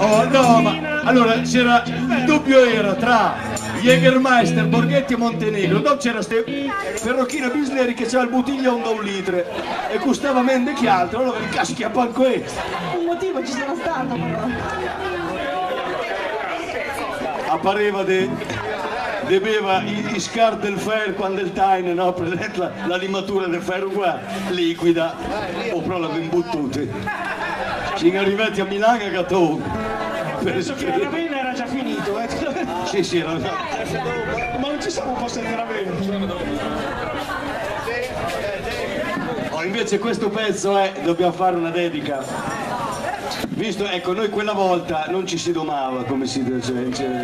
Oh no, ma allora c'era, il dubbio era tra Jägermeister, Borghetti e Montenegro, dopo c'era ste Ferrochina Bisleri che c'era il bottiglione da 1 litro e costava meno che altro, allora mi caschi a pan questo. Un motivo ci sarà stato però. Appareva beva i scar del ferro quando il Taine, no? Presente la limatura del ferro qua, liquida, o però l'abbiamo buttute. Siamo arrivati a Milano e a Gatone. Penso che la vena era già finito, Sì, era già. ma non ci siamo un po' sentire bene. Oh, invece questo pezzo dobbiamo fare una dedica. Visto, ecco, noi quella volta non ci si domava, come si dice,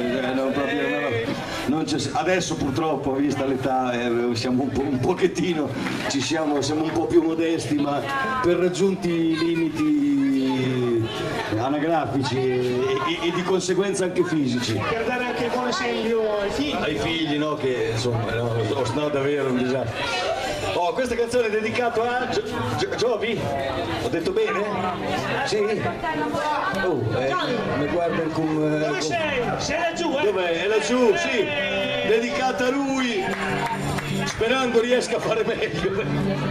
adesso purtroppo, vista l'età, siamo un pochettino, siamo un po' più modesti, ma per raggiunti limiti anagrafici e di conseguenza anche fisici. Per dare anche il buon esempio ai figli. Ai figli, no? Che insomma, no, davvero un disastro. Oh, questa canzone è dedicata a Giovi? Ho detto bene? Sì? Oh, mi guardano come... Dove sei? Sei laggiù, Dov'è? È laggiù, sì. Dedicata a lui, sperando riesca a fare meglio.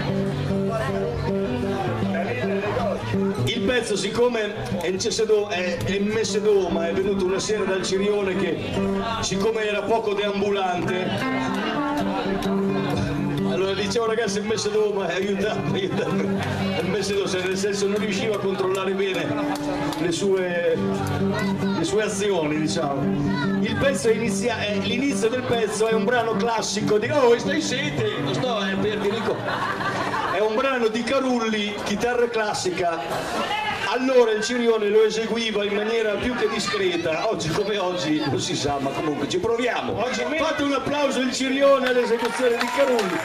Il pezzo, siccome è in Messedoma, è venuto una sera dal Cirione che, siccome era poco deambulante, allora dicevo ragazzi, il Messedoma aiutami, il Messedoma, nel senso non riusciva a controllare bene le sue azioni, diciamo. Il pezzo l'inizio del pezzo è un brano classico di oh, stai sete, non sto per dico. È un brano di Carulli, chitarra classica. Allora il Cirione lo eseguiva in maniera più che discreta, oggi come oggi non si sa, ma comunque ci proviamo. Fate un applauso al Cirione all'esecuzione di Carulli.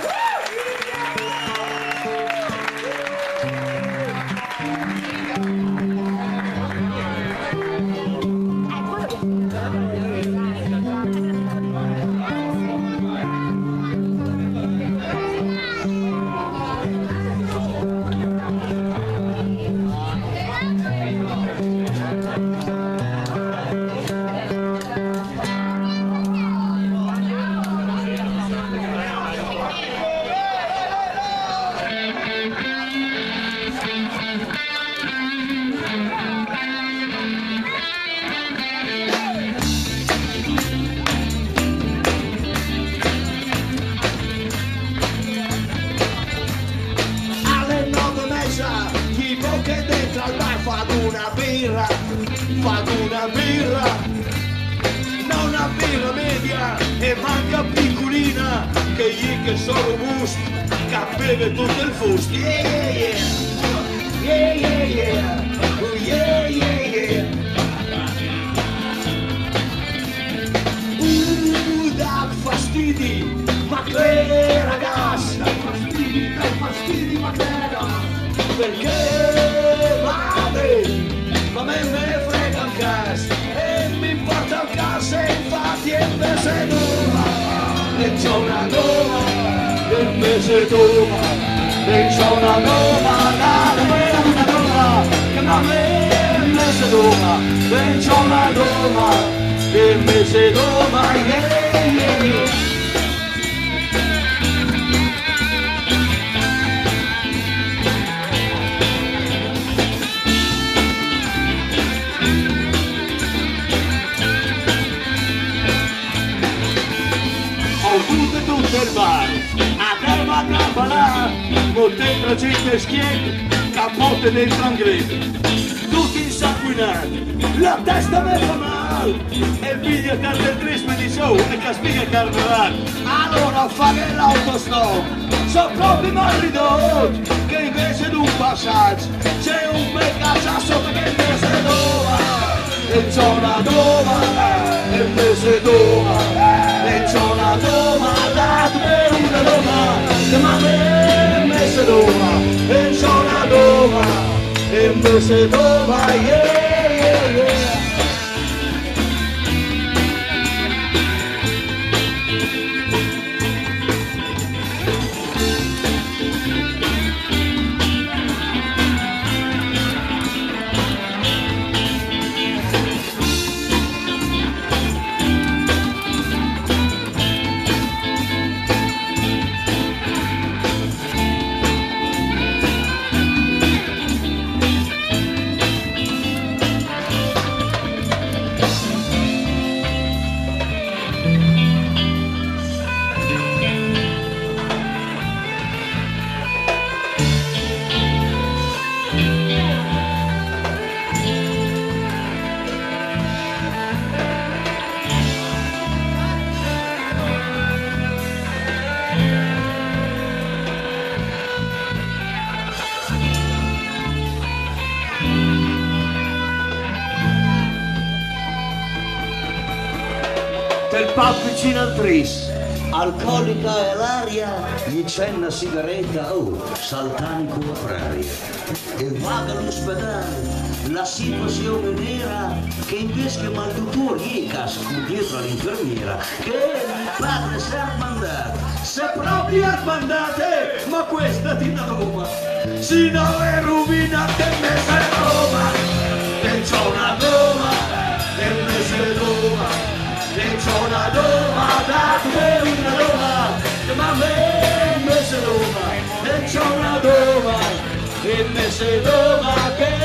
Fate una birra, non una birra media e manca piccolina, che sono boost, che beve tutto il fusto. Yeah, yeah, yeah, yeah, yeah, oh, yeah, yeah, yeah. Dà fastidi, ma che ragazzi, dà fastidi, ma che ragazzi, perché vade? Ma me frega un cazzo e mi importa un cazzo e infatti è il mese d'ora e c'è una doma il mese d'ora e c'è una doma una doma che ma me è il mese d'ora e c'è una doma il mese d'ora yeah, yeah, yeah. Tutto il bar, a terra campana, molte gente schiette, capote dentro angreto, tutti insanguinati, la testa mi fa male, e piglia del triste mi dice oh, e caspiga carnevale, allora fa che l'autostop, sono proprio mal ridotti, che invece di un passaggio, c'è un bel cazzasso perché invece dova. E c'è una doma, e invece doma, e c'è una doma, datemi una doma, che ma me invece doma, e c'è una doma, e invece doma, yeah, yeah, yeah. del pub vicino al Tris. Alcolica è l'aria, gli c'è una sigaretta, oh, saltanico a praria. E vaga all'ospedale, la situazione nera, che invece che mal dottore gli casco dietro all'infermiera, che padre si è armandato, se proprio armandate, ma questa ti da Roma, si no è rovinata e me sei Roma, e c'ho una Roma, e me sei Roma. E c'ho una Roma, date una Roma, ma me sei Roma, e c'ho una Roma, e me sei Roma che